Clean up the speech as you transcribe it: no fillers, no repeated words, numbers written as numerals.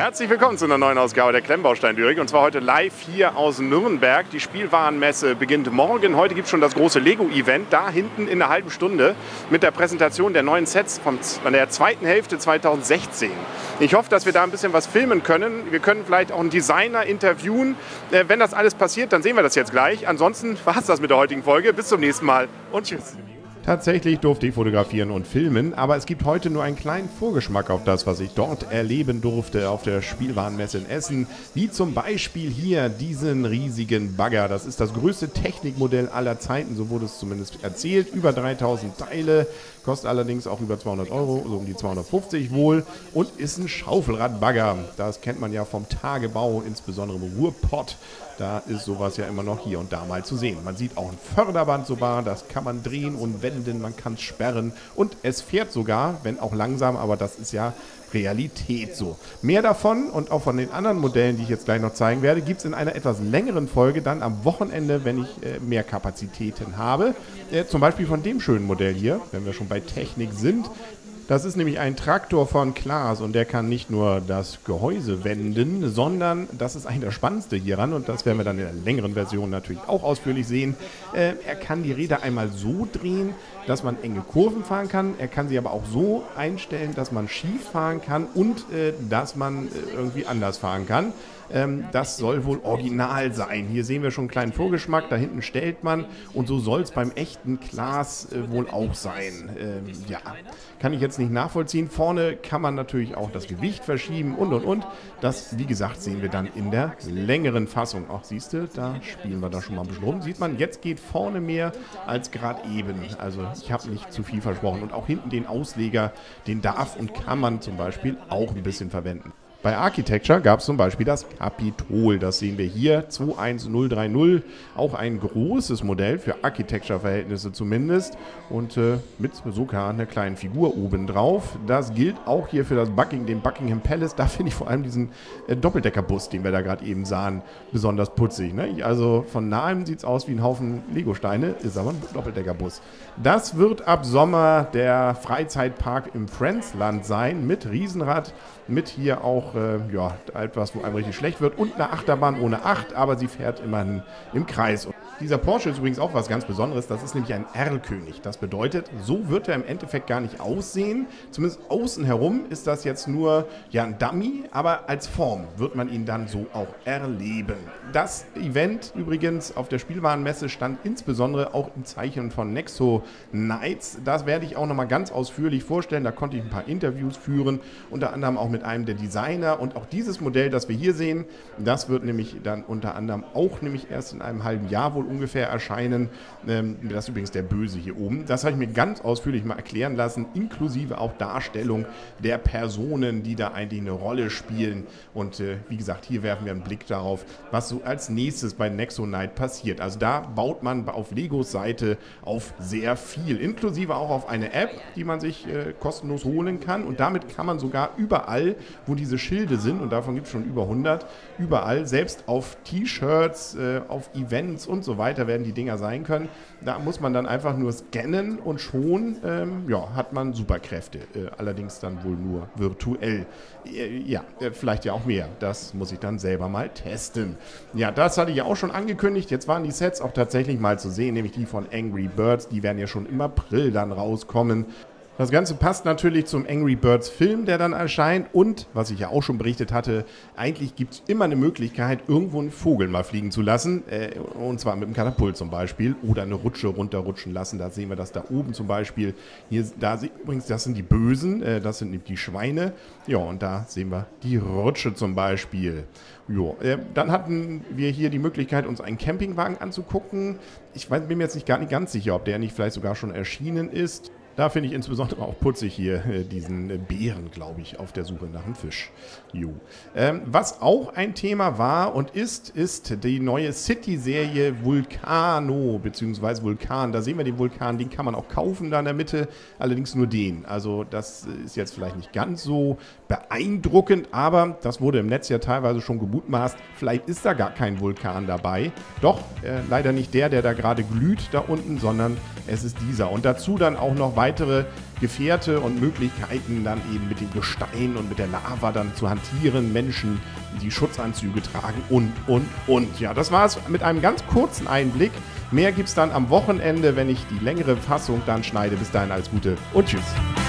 Herzlich willkommen zu einer neuen Ausgabe der Klemmbaustein-Lyrik und zwar heute live hier aus Nürnberg. Die Spielwarenmesse beginnt morgen. Heute gibt es schon das große Lego-Event, da hinten in einer halben Stunde mit der Präsentation der neuen Sets von der zweiten Hälfte 2016. Ich hoffe, dass wir da ein bisschen was filmen können. Wir können vielleicht auch einen Designer interviewen. Wenn das alles passiert, dann sehen wir das jetzt gleich. Ansonsten war es das mit der heutigen Folge. Bis zum nächsten Mal und tschüss. Tatsächlich durfte ich fotografieren und filmen, aber es gibt heute nur einen kleinen Vorgeschmack auf das, was ich dort erleben durfte auf der Spielwarenmesse in Essen. Wie zum Beispiel hier diesen riesigen Bagger. Das ist das größte Technikmodell aller Zeiten, so wurde es zumindest erzählt. Über 3000 Teile, kostet allerdings auch über 200 €, so um die 250 wohl. Und ist ein Schaufelradbagger. Das kennt man ja vom Tagebau, insbesondere im Ruhrpott. Da ist sowas ja immer noch hier und da mal zu sehen. Man sieht auch ein Förderband sogar, das kann man drehen und wenden, man kann es sperren und es fährt sogar, wenn auch langsam, aber das ist ja Realität so. Mehr davon und auch von den anderen Modellen, die ich jetzt gleich noch zeigen werde, gibt es in einer etwas längeren Folge dann am Wochenende, wenn ich mehr Kapazitäten habe. Zum Beispiel von dem schönen Modell hier, wenn wir schon bei Technik sind. Das ist nämlich ein Traktor von Klaas und der kann nicht nur das Gehäuse wenden, sondern das ist eigentlich das Spannendste hieran und das werden wir dann in der längeren Version natürlich auch ausführlich sehen. Er kann die Räder einmal so drehen, dass man enge Kurven fahren kann. Er kann sie aber auch so einstellen, dass man schief fahren kann und dass man irgendwie anders fahren kann. Das soll wohl original sein. Hier sehen wir schon einen kleinen Vorgeschmack. Da hinten stellt man und so soll es beim echten Klaas wohl auch sein. Ja, kann ich jetzt nicht nachvollziehen. Vorne kann man natürlich auch das Gewicht verschieben und. Das, wie gesagt, sehen wir dann in der längeren Fassung. Ach, siehst du, da spielen wir da schon mal ein bisschen rum. Sieht man, jetzt geht vorne mehr als gerade eben. Also ich habe nicht zu viel versprochen. Und auch hinten den Ausleger, den darf und kann man zum Beispiel auch ein bisschen verwenden. Bei Architecture gab es zum Beispiel das Capitol, das sehen wir hier, 21030, auch ein großes Modell für Architecture-Verhältnisse zumindest und mit sogar einer kleinen Figur oben drauf. Das gilt auch hier für den Buckingham Palace, da finde ich vor allem diesen Doppeldeckerbus, den wir da gerade eben sahen, besonders putzig. Ne? Also von nahem sieht es aus wie ein Haufen Legosteine, ist aber ein Doppeldeckerbus. Das wird ab Sommer der Freizeitpark im Friendsland sein, mit Riesenrad, mit hier auch etwas, wo einem richtig schlecht wird und eine Achterbahn ohne Acht, aber sie fährt immerhin im Kreis. Und dieser Porsche ist übrigens auch was ganz Besonderes, das ist nämlich ein Erlkönig. Das bedeutet, so wird er im Endeffekt gar nicht aussehen. Zumindest außen herum ist das jetzt nur ein Dummy, aber als Form wird man ihn dann so auch erleben. Das Event übrigens auf der Spielwarenmesse stand insbesondere auch im Zeichen von Nexo Nights. Das werde ich auch nochmal ganz ausführlich vorstellen. Da konnte ich ein paar Interviews führen, unter anderem auch mit einem der Designer. Und auch dieses Modell, das wir hier sehen, das wird nämlich dann unter anderem auch erst in einem halben Jahr wohl ungefähr erscheinen. Das ist übrigens der Böse hier oben. Das habe ich mir ganz ausführlich mal erklären lassen, inklusive auch Darstellung der Personen, die da eigentlich eine Rolle spielen. Und wie gesagt, hier werfen wir einen Blick darauf, was so als nächstes bei Nexo Night passiert. Also da baut man auf Legos Seite auf sehr viel, inklusive auch auf eine App, die man sich kostenlos holen kann. Und damit kann man sogar überall, wo diese Schilde sind, und davon gibt es schon über 100, überall, selbst auf T-Shirts, auf Events und so weiter werden die Dinger sein können. Da muss man dann einfach nur scannen und schon hat man Superkräfte. Allerdings dann wohl nur virtuell. Vielleicht ja auch mehr. Das muss ich dann selber mal testen. Ja, das hatte ich ja auch schon angekündigt. Jetzt waren die Sets auch tatsächlich mal zu sehen, nämlich die von Angry Birds. Die werden ja schon im April dann rauskommen. Das Ganze passt natürlich zum Angry Birds Film, der dann erscheint und, was ich ja auch schon berichtet hatte, eigentlich gibt es immer eine Möglichkeit, irgendwo einen Vogel mal fliegen zu lassen, und zwar mit einem Katapult zum Beispiel oder eine Rutsche runterrutschen lassen. Da sehen wir das da oben zum Beispiel. Übrigens, das sind die Bösen, das sind die Schweine. Ja, und da sehen wir die Rutsche zum Beispiel. Dann hatten wir hier die Möglichkeit, uns einen Campingwagen anzugucken. Ich bin mir jetzt nicht ganz sicher, ob der nicht vielleicht sogar schon erschienen ist. Da finde ich insbesondere auch putzig hier diesen Bären, glaube ich, auf der Suche nach einem Fisch. Was auch ein Thema war und ist die neue City-Serie Vulcano, beziehungsweise Vulkan. Da sehen wir den Vulkan, den kann man auch kaufen da in der Mitte, allerdings nur den. Also das ist jetzt vielleicht nicht ganz so beeindruckend, aber das wurde im Netz ja teilweise schon gemutmaßt. Vielleicht ist da gar kein Vulkan dabei. Doch, leider nicht der da gerade glüht da unten, sondern es ist dieser. Und dazu dann auch noch weitere Gefährte und Möglichkeiten, dann eben mit dem Gestein und mit der Lava dann zu hantieren, Menschen, die Schutzanzüge tragen und. Ja, das war es mit einem ganz kurzen Einblick. Mehr gibt es dann am Wochenende, wenn ich die längere Fassung dann schneide. Bis dahin alles Gute und tschüss.